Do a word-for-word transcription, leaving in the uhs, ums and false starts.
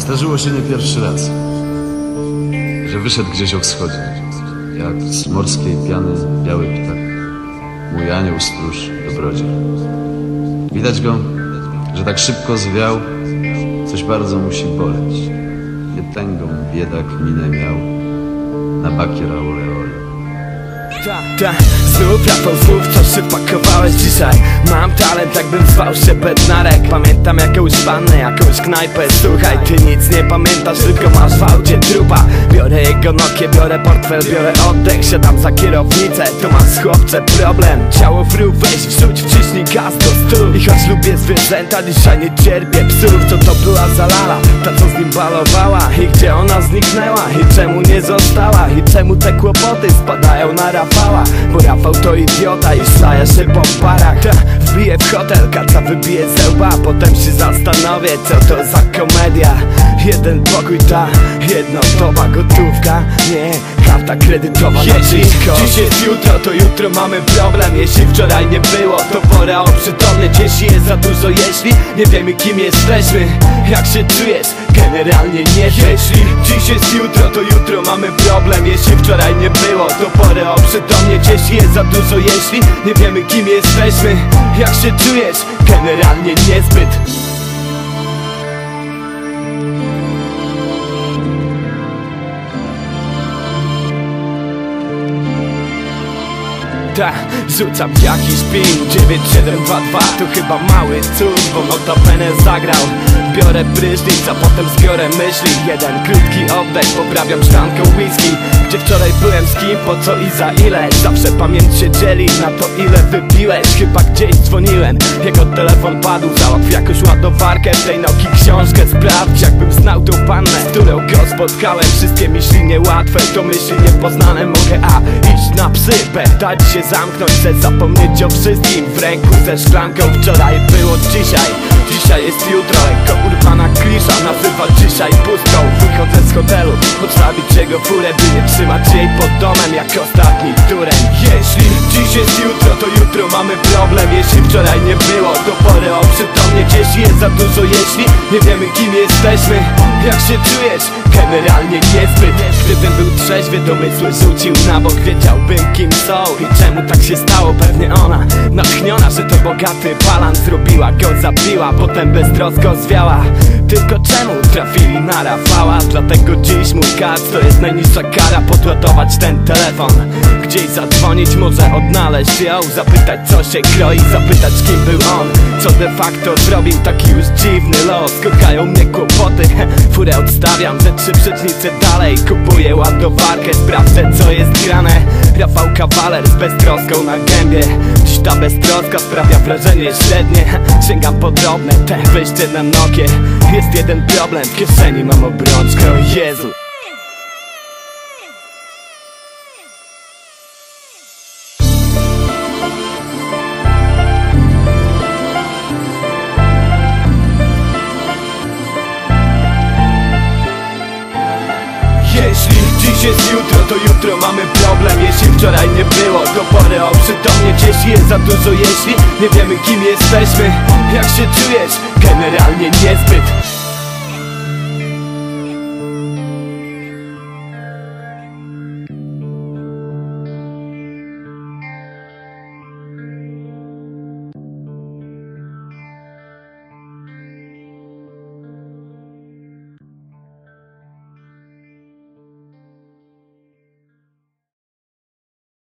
Zdarzyło się nie pierwszy raz, że wyszedł gdzieś o wschodzie, jak z morskiej piany biały ptak, mój anioł stróż dobrodziej. Widać go, że tak szybko zwiał, coś bardzo musi boleć. Nietęgą biedak minę miał na bakier aureoli. Ta, ta, znów rapał, znów coś się pakowałeś dzisiaj. Mam talent, jakbym zwał się Bednarek. Pamiętam jakąś pannę, jakąś knajpę. Słuchaj, ty nic nie pamiętasz, tylko masz w aucie trupa. Biorę jego Nokię, biorę portfel, biorę oddech. Siadam za kierownicę, to masz chłopcze problem. Ciało w ruch, weź wrzuć, wciśnij gaz do stu. I choć lubię zwierzęta, dzisiaj nie cierpię psów. Co to była za lala, ta co z nim balowała? I gdzie ona zniknęła? I czemu nie została? I czemu te kłopoty spadają na Rafała? Bo Rafał to idiota i szlaje się po parach. Ta, wbije w hotel, kaca wybije ze łba. Potem się zastanowię, co to za komedia. Jeden pokój, ta, jedna doba, gotówka. Nie, karta kredytowa. Jeśli dziś jest jutro, to jutro mamy problem. Jeśli wczoraj nie było, to pora oprzytomnieć. Jeśli jest za dużo, jeśli nie wiemy kim jesteśmy. Jak się czujesz? Generalnie nie. Jeśli dziś jest jutro, to jutro mamy problem. Jeśli wczoraj nie było, to pora oprzytomnieć. Jeśli jest za dużo, jeśli nie wiemy kim jesteśmy. Jak się czujesz? Generalnie niezbyt. Ta, rzucam jakiś pin dziewięć siedem dwa dwa. To chyba mały cud, bo notabene zagrał. Biorę prysznic, a potem zbiorę myśli. Jeden krótki oddech, poprawiam szklankę whisky. Gdzie wczoraj byłem, z kim, po co i za ile. Zawsze pamięć się dzieli na to ile wypiłeś. Chyba gdzieś dzwoniłem, jego telefon padł. Załatw jakąś ładowarkę w tej Nokii, książkę sprawdź. Jakbym znał tą pannę, z którą go spotkałem. Wszystkie myśli niełatwe, to myśli niepoznane. Mogę A, iść na psy, B, dać się zamknąć, chcę zapomnieć o wszystkim. W ręku ze szklanką, wczoraj było dzisiaj. Dzisiaj jest jutro, lekko urbana klisza nazywa dzisiaj pustką. Wychodzę z hotelu, odstawić jego furę, by nie trzymać jej pod domem jak ostatni turem. Jeśli dziś jest jutro, to jutro mamy problem. Jeśli wczoraj nie było, to pora oprzytomnieć. Jeśli jest za dużo, jeśli nie wiemy kim jesteśmy. Jak się czujesz? Generalnie niezbyt. Gdybym był trzeźwy, domysły rzucił na bok. Wiedziałbym kim są i czemu tak się stało. Pewnie ona, natchniona, że to bogaty balans, zrobiła go, zabiła, potem beztrosko zwiała. Tylko czemu trafili na Rafała? Dlatego dziś mój kart to jest najniższa kara. Podładować ten telefon, gdzieś zadzwonić, może odnaleźć ją. Zapytać co się kroi, zapytać kim był on. Co de facto zrobił taki już dziwny los. Kochają mnie kłopoty, furę odstawiam ze trzy przecznice dalej. Kupuję ładowarkę, sprawdzę co jest grane. Rafał kawaler z beztroską na gębie. Dziś ta beztroska sprawia wrażenie średnie. Sięgam po drobne, te wejście na Nokię. Jest jeden problem, w kieszeni mam obrączkę, o Jezu. Jeśli dziś jest jutro, to jutro mamy problem. Jeśli wczoraj nie było, to pora oprzytomnieć. Jeśli jest za dużo, jeśli nie wiemy kim jesteśmy. Jak się czujesz? Generalnie niezbyt.